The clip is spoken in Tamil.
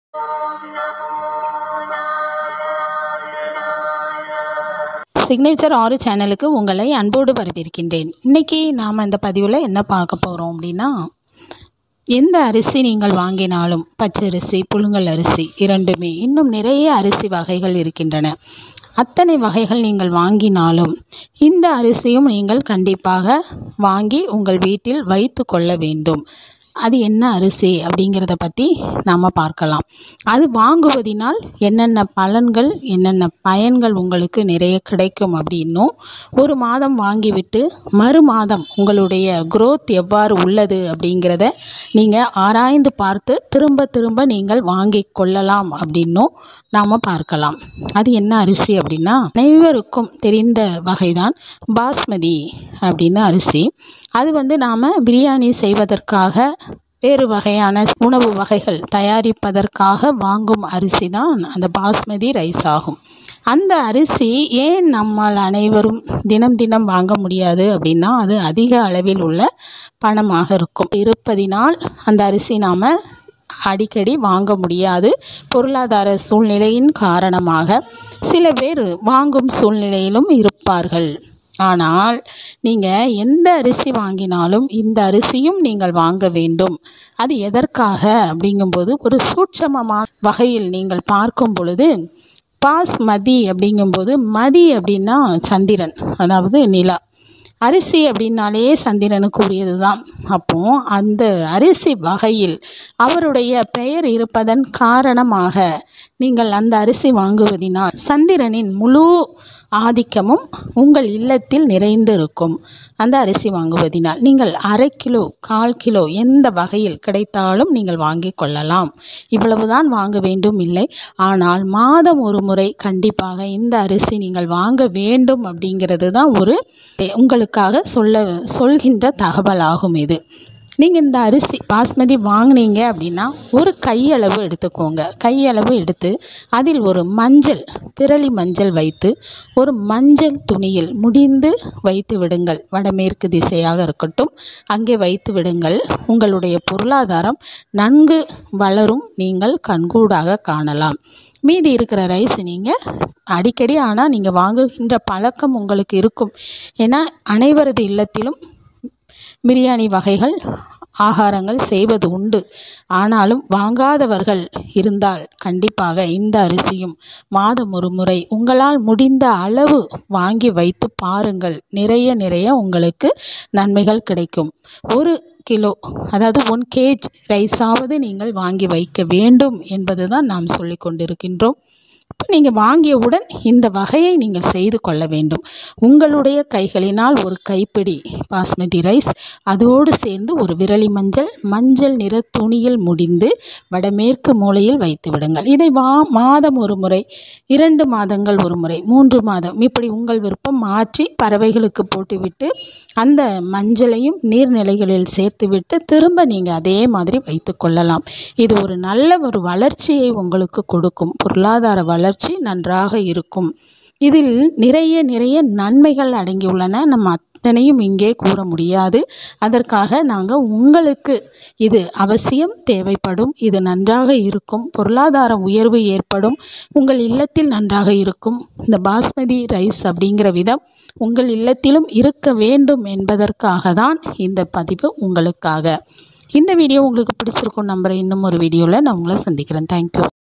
சிக்னேச்சர் ஆறு சேனலுக்கு உங்களை அன்போடு வரவேற்கின்றேன். இன்றைக்கி நாம் இந்த பதிவில் என்ன பார்க்க போகிறோம் அப்படின்னா, எந்த அரிசி நீங்கள் வாங்கினாலும் பச்சரிசி, புழுங்கல் அரிசி இரண்டுமே, இன்னும் நிறைய அரிசி வகைகள் இருக்கின்றன. அத்தனை வகைகள் நீங்கள் வாங்கினாலும் இந்த அரிசியும் நீங்கள் கண்டிப்பாக வாங்கி உங்கள் வீட்டில் வைத்து கொள்ள வேண்டும். அது என்ன அரிசி அப்படிங்கிறத பற்றி நாம் பார்க்கலாம். அது வாங்குவதினால் என்னென்ன பலன்கள், என்னென்ன பயன்கள் உங்களுக்கு நிறைய கிடைக்கும் அப்படின்னும், ஒரு மாதம் வாங்கிவிட்டு மறு மாதம் உங்களுடைய growth எவ்வாறு உள்ளது அப்படிங்கிறத நீங்கள் ஆராய்ந்து பார்த்து திரும்ப திரும்ப நீங்கள் வாங்கி கொள்ளலாம் அப்படின்னும் நாம் பார்க்கலாம். அது என்ன அரிசி அப்படின்னா, அனைவருக்கும் தெரிந்த வகைதான் பாஸ்மதி அப்படின்னு அரிசி. அது நாம் பிரியாணி செய்வதற்காக, வேறு வகையான உணவு வகைகள் தயாரிப்பதற்காக வாங்கும் அரிசி தான் அந்த பாஸ்மதி ரைஸ் ஆகும். அந்த அரிசி ஏன் நம்மால் அனைவரும் தினம் தினம் வாங்க முடியாது அப்படின்னா, அது அதிக அளவில் உள்ள பணமாக இருப்பதினால் அந்த அரிசி நாம் அடிக்கடி வாங்க முடியாது. பொருளாதார சூழ்நிலையின் காரணமாக சில பேர் வாங்கும் சூழ்நிலையிலும் இருப்பார்கள். ஆனால் நீங்கள் எந்த அரிசி வாங்கினாலும் இந்த அரிசியும் நீங்கள் வாங்க வேண்டும். அது எதற்காக அப்படிங்கும்போது, ஒரு சூட்சமமான வகையில் நீங்கள் பார்க்கும் பொழுது, பாஸ்மதி அப்படிங்கும்போது, மதி அப்படின்னா சந்திரன், அதாவது நிலா. அரிசி அப்படின்னாலே சந்திரனுக்கு உரியது தான். அப்போது அந்த அரிசி வகையில் அவருடைய பெயர் இருப்பதன் காரணமாக நீங்கள் அந்த அரிசி வாங்குவதினால் சந்திரனின் முழு ஆதிக்கமும் உங்கள் இல்லத்தில் நிறைந்து இருக்கும். அந்த அரிசி வாங்குவதினால் நீங்கள் 1/2 கிலோ, 1/4 கிலோ எந்த வகையில் கிடைத்தாலும் நீங்கள் வாங்கி கொள்ளலாம். இவ்வளவுதான் வாங்க வேண்டும் இல்லை. ஆனால் மாதம் ஒரு முறை கண்டிப்பாக இந்த அரிசி நீங்கள் வாங்க வேண்டும் அப்படிங்கிறது தான் உங்களுக்காக சொல்கின்ற தகவலாகும். இது நீங்கள் இந்த அரிசி பாஸ்மதி வாங்கினீங்க அப்படின்னா, ஒரு கையளவு எடுத்துக்கோங்க. கையளவு எடுத்து அதில் ஒரு மஞ்சள், பிரளி மஞ்சள் வைத்து ஒரு மஞ்சள் துணியில் முடிந்து வைத்து விடுங்கள். வடமேற்கு திசையாக இருக்கட்டும், அங்கே வைத்து விடுங்கள். உங்களுடைய பொருளாதாரம் நன்கு வளரும், நீங்கள் கண்கூடாக காணலாம். மீதி இருக்கிற ரைஸ் நீங்கள் அடிக்கடி, ஆனால் நீங்கள் வாங்குகின்ற பழக்கம் உங்களுக்கு இருக்கும். ஏன்னா அனைவரது இல்லத்திலும் பிரியாணி வகைகள், ஆகாரங்கள் செய்வது உண்டு. ஆனாலும் வாங்காதவர்கள் இருந்தால் கண்டிப்பாக இந்த அரிசியும் மாதம் ஒரு முறை உங்களால் முடிந்த அளவு வாங்கி வைத்து பாருங்கள். நிறைய உங்களுக்கு நன்மைகள் கிடைக்கும். 1 கிலோ, அதாவது 1 kg ரைஸாவது நீங்கள் வாங்கி வைக்க வேண்டும் என்பது தான் நாம் சொல்லி கொண்டிருக்கின்றோம். இப்போ நீங்கள் வாங்கியவுடன் இந்த வகையை நீங்கள் செய்து கொள்ள வேண்டும். உங்களுடைய கைகளினால் ஒரு கைப்பிடி பாஸ்மதி ரைஸ், அதோடு சேர்ந்து ஒரு விரலி மஞ்சள் நிற துணியில் முடிந்து வடமேற்கு மூலையில் வைத்து விடுங்கள். இதை மாதம் ஒரு முறை, 2 மாதங்கள் ஒரு முறை, 3 மாதம், இப்படி உங்கள் விருப்பம் மாற்றி பறவைகளுக்கு போட்டுவிட்டு அந்த மஞ்சளையும் நீர்நிலைகளில் சேர்த்துவிட்டு திரும்ப நீங்கள் அதே மாதிரி வைத்து கொள்ளலாம். இது ஒரு நல்ல வளர்ச்சியை உங்களுக்கு கொடுக்கும். பொருளாதார வளர்ச்சி நன்றாக இருக்கும். இதில் நிறைய நன்மைகள் அடங்கியுள்ளன. நம்ம அத்தனையும் இங்கே கூற முடியாது. அதற்காக நாங்கள் உங்களுக்கு இது அவசியம் தேவைப்படும். இது நன்றாக இருக்கும். பொருளாதார உயர்வு ஏற்படும். உங்கள் இல்லத்தில் நன்றாக இருக்கும். இந்த பாஸ்மதி ரைஸ் அப்படிங்கிற விதம் உங்கள் இல்லத்திலும் இருக்க வேண்டும் என்பதற்காக தான் இந்த பதிவு உங்களுக்காக. இந்த வீடியோ உங்களுக்கு பிடிச்சிருக்கும் நம்புகிறேன். இன்னும் ஒரு வீடியோவில் நான் உங்களை சந்திக்கிறேன். தேங்க்யூ.